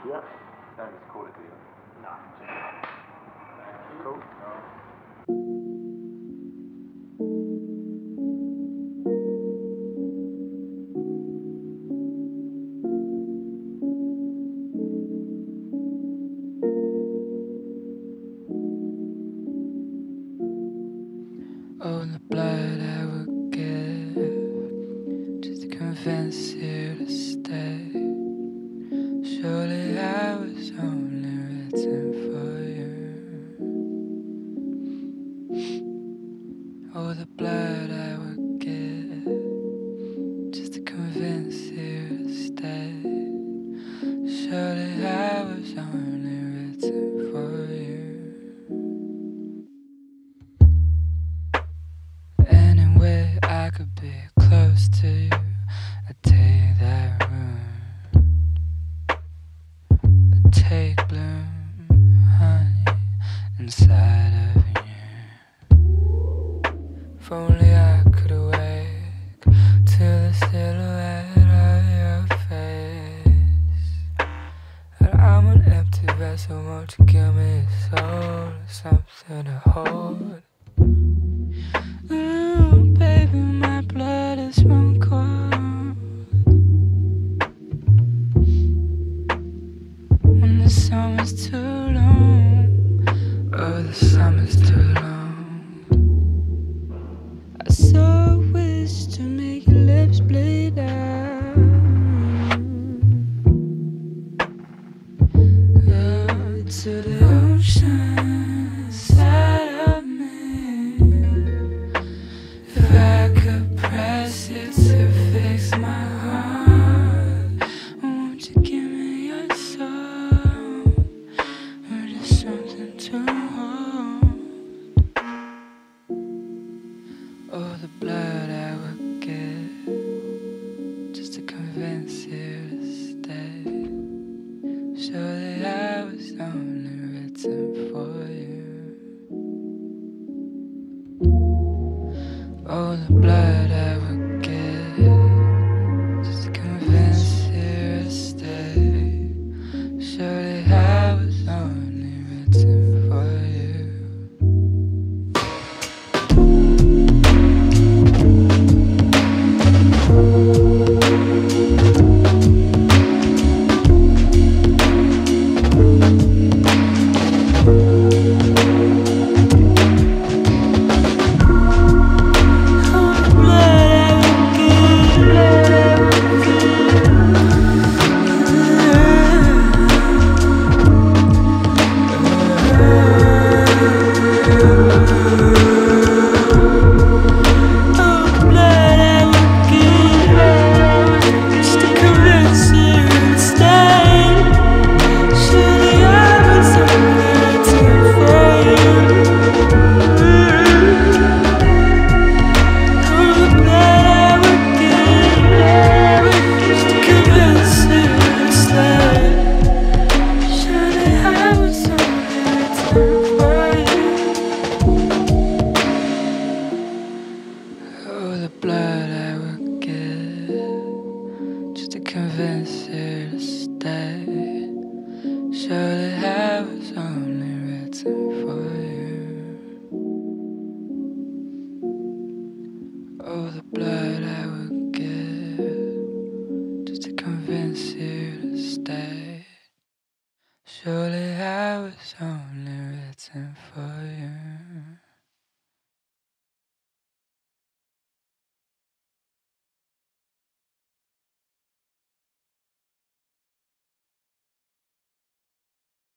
Yeah. Don't just call it, do you? No. Cool. Oh, the blood I would give just to convince you to stay. Surely I was only written for you. Oh, the blood I would give just to convince you to stay. Surely I was only written for you. Anyway, I could be close to you. I'd take that room. I'd take bloom, honey, inside of you. If only I could awake to the silhouette of your face. But I'm an empty vessel, won't you give me a soul, something to hold? Ooh, baby, my blood is run cold. When the summer's too long, oh, the summer's too long. I so wish to make your lips bleed out. Oh, to the ocean inside of me. If I could press it to fix my heart, won't you give me your soul? Or just something to hold? Oh, the blood I would give just to convince you to stay. Surely I was only written for you. Oh, the blood I would give just to convince you to stay. Surely I was only written for you. Surely I was only written for